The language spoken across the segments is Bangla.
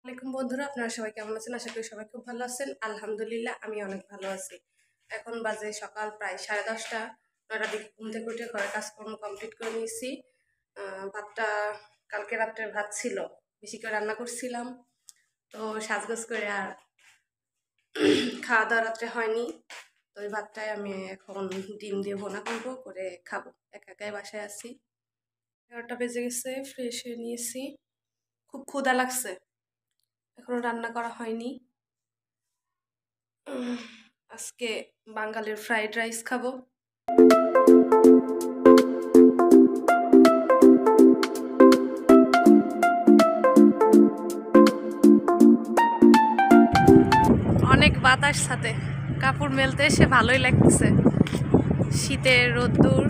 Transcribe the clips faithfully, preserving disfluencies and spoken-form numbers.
আসসালামাইকুম বন্ধুরা, আপনারা সবাই কেমন আছেন? আশা করি সবাই খুব ভালো আছেন। আলহামদুলিল্লাহ আমি অনেক ভালো আছি। এখন বাজে সকাল প্রায় সাড়ে দশটা। নয়টার দিকে ঘুম থেকে উঠে ঘরের কাজকর্ম কমপ্লিট করে নিয়েছি। ভাতটা কালকে রাত্রের ভাত ছিল, বেশি করে রান্না করছিলাম, তো সাজগোজ করে আর খাওয়া দাওয়া রাত্রে হয়নি। তো ওই ভাতটাই আমি এখন ডিম দিয়ে ভোনা করবো, করে খাবো। একা একাই বাসায় আছি। এগারোটা বেজে গেছে, ফ্রেশ হয়ে নিয়েছি। খুব ক্ষুধা লাগছে, এখনো রান্না করা হয়নি। আজকে বাঙালির ফ্রাইড রাইস খাবো। অনেক বাতাস সাথে, কাপড় মেলতে এসে ভালোই লাগতেছে। শীতের রোদ্দুর,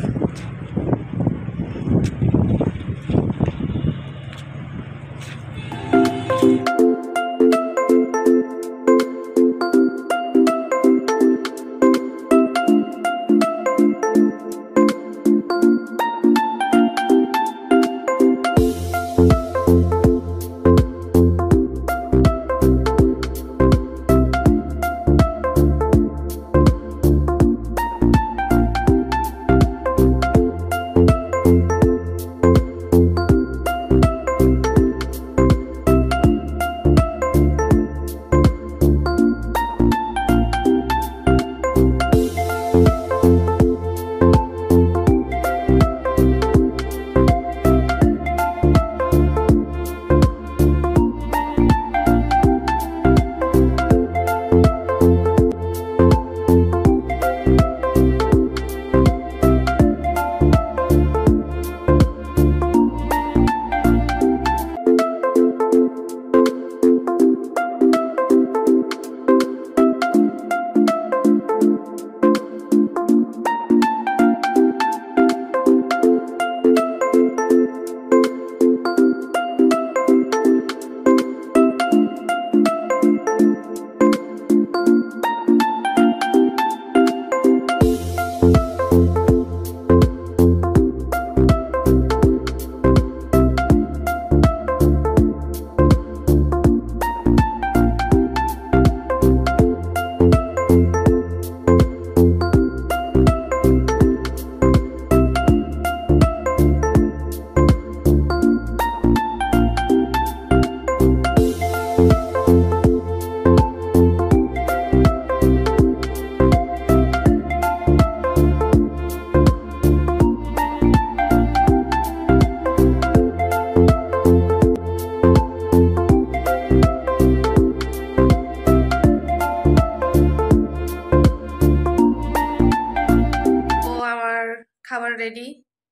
খাবার রেডি।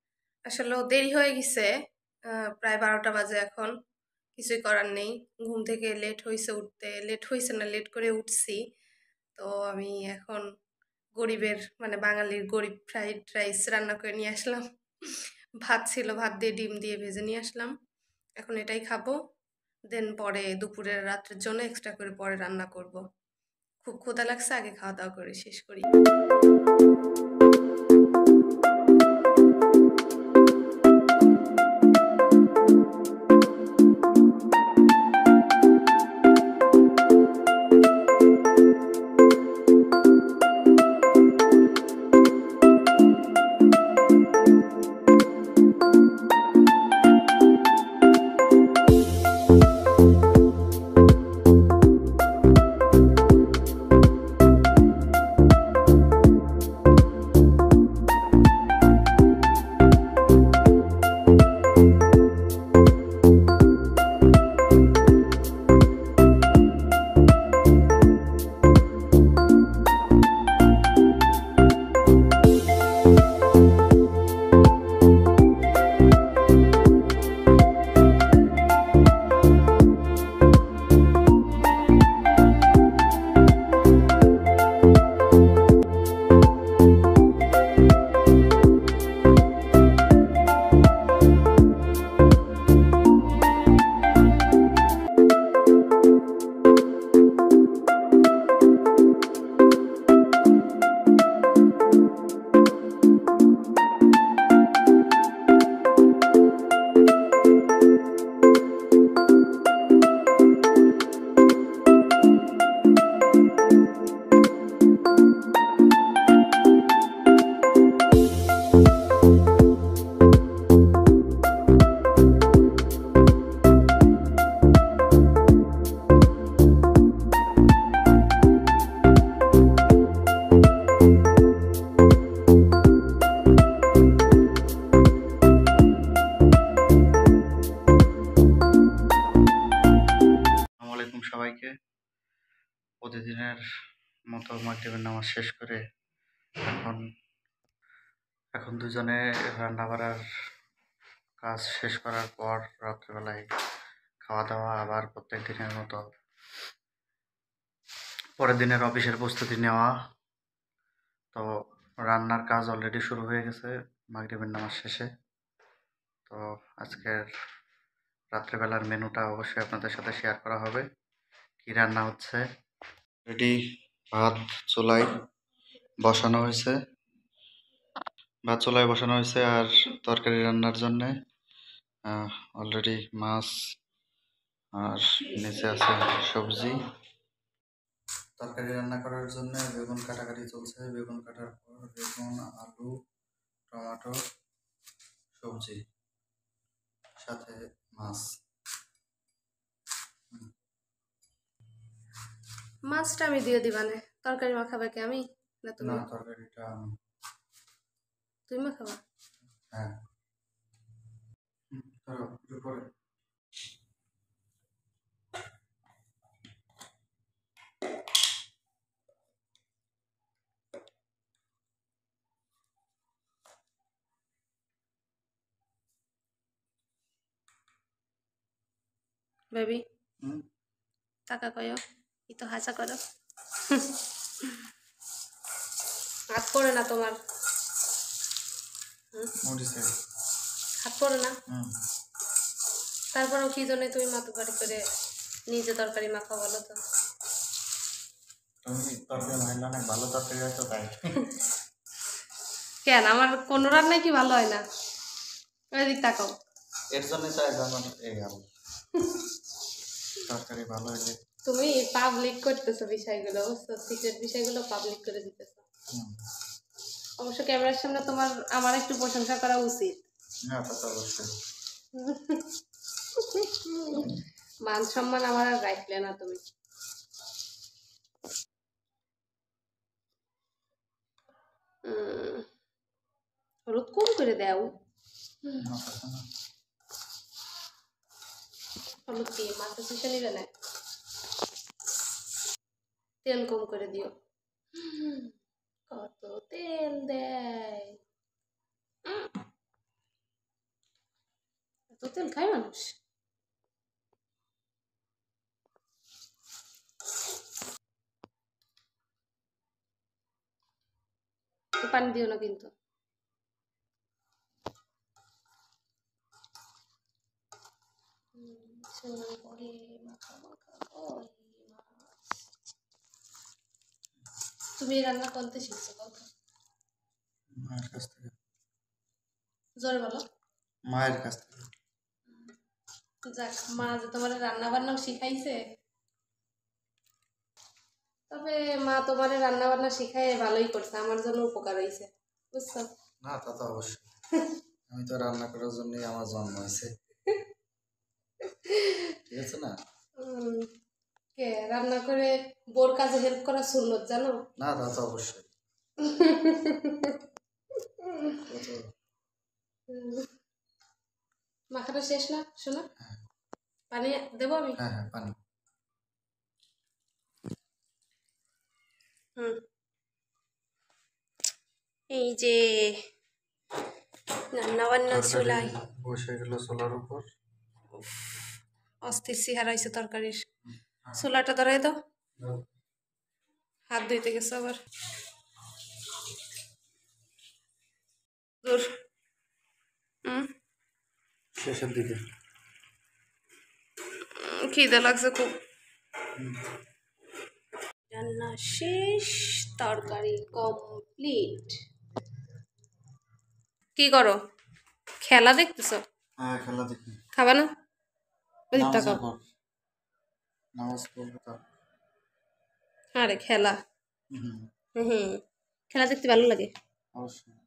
আসলে দেরি হয়ে গেছে, প্রায় বারোটা বাজে এখন। কিছুই করার নেই, ঘুম থেকে লেট হয়েছে উঠতে, লেট হয়েছে না লেট করে উঠছি। তো আমি এখন গরিবের মানে বাঙালির গরিব ফ্রাইড রাইস রান্না করে নিয়ে আসলাম। ভাত ছিল, ভাত দিয়ে ডিম দিয়ে ভেজে নিয়ে আসলাম। এখন এটাই খাবো, দেন পরে দুপুরের রাত্রের জন্য এক্সট্রা করে পরে রান্না করব। খুব ক্ষুধা লাগছে, আগে খাওয়া দাওয়া করে শেষ করি। সবাইকে। প্রতিদিনের মতো মাগরিবের নামাজ শেষ করে এখন এখন দুজনে রান্না বাড়ার কাজ শেষ করার পর রাত্রেবেলায় খাওয়া দাওয়া আবার প্রত্যেক দিনের মতো পরের দিনের অফিসের প্রস্তুতি নেওয়া। তো রান্নার কাজ অলরেডি শুরু হয়ে গেছে মাগরিবের নামাজ শেষে। তো আজকের রাত্রেবেলার মেনুটা অবশ্যই আপনাদের সাথে শেয়ার করা হবে। কি রান্না হচ্ছে, রেডি ভাত চুলায় বসানো হয়েছে ভাত চুলায় বসানো হয়েছে আর তরকারি রান্নার জন্যে অলরেডি মাছ আর নিচে আছে সবজি। তরকারি রান্না করার জন্য বেগুন কাটাকাটি চলছে। বেগুন কাটার পর বেগুন, আলু, টমেটো, সবজি, সাথে মাছ। মাছটা আমি দিয়ে দিবানে, তরকারি মাখাবে কি আমি না তুমি? না, তরকারিটা আমি। তুমি মাখাবা? হ্যাঁ, করো একটু পরে। বেবি হুম টাকা কয় ই তো হাসা করো। হাত পড়ে না তোমার? মরিচে হাত পড়ে না? হুম তারপরেও কি জন্য তুমি মাথা বাড়ি করে নিজে তরকারি মাখা বলো তো? তুমি তরকারি মাইলা অনেক ভালো তরকারি হয়তো তাই। কেন আমার কোনো রান্নাই কি ভালো হয় না? এদিক তাকাও। এর জন্য চাই আমার এই আলু তরকারি ভালো হইলে। তুমি পাবলিক করতেছো বিষয়গুলো, বুঝছো? সিক্রেট বিষয়গুলো পাবলিক করে দিতেছো। অবশ্য ক্যামেরার সামনে তোমার আমার একটু প্রশংসা করা উচিত। না, তা তো অবশ্যই। মান সম্মান আমার আর রাখলে না তুমি। হলুদ কম করে দাও। হলুদ দিয়ে মাথা শুষে নিবে না, তেল কম করে দিও। কত তেল দেয়, এত তেল খায় মানুষ? পানি দিও না কিন্তু। তুমি রান্না করতে শিখছো কত? মায়ের কাছ থেকে। জোরে বলো। মায়ের কাছ থেকে। যাক, মা যে তোমার রান্না বান্নাও শিখাইছে। তবে মা তোমার রান্না বান্না শিখাই ভালোই করছে, আমার জন্য উপকার হয়েছে, বুঝছো? না, তা তো অবশ্যই। আমি তো রান্না করার জন্যই আমার জন্ম হয়েছে, ঠিক আছে না? কে রান্না করে বোর কাজে হেল্প করা সুন্নত, জানো? না, তা তো অবশ্যই। মাখাটা শেষ না? শোনো, পানি দেবো আমি? হ্যাঁ হ্যাঁ, পানি। হুম, এই যে রান্না বান্না চুলাই বসে গেল চুলার উপর। অস্থির সিহারা হয়েছে তরকারির। চুলাটা ধরাই দাও, হাত ধুইতে গেছে আবার। দূর। হুম, শেষের দিকে খিদে লাগছে খুব। রান্না শেষ, তরকারি কমপ্লিট। কি করো, খেলা দেখতেছ? হ্যাঁ, খেলা দেখি। খাবা না? নামাজ পড়বো তো। আরে খেলা, হুম খেলা দেখতে ভালো লাগে। অবশ্যই।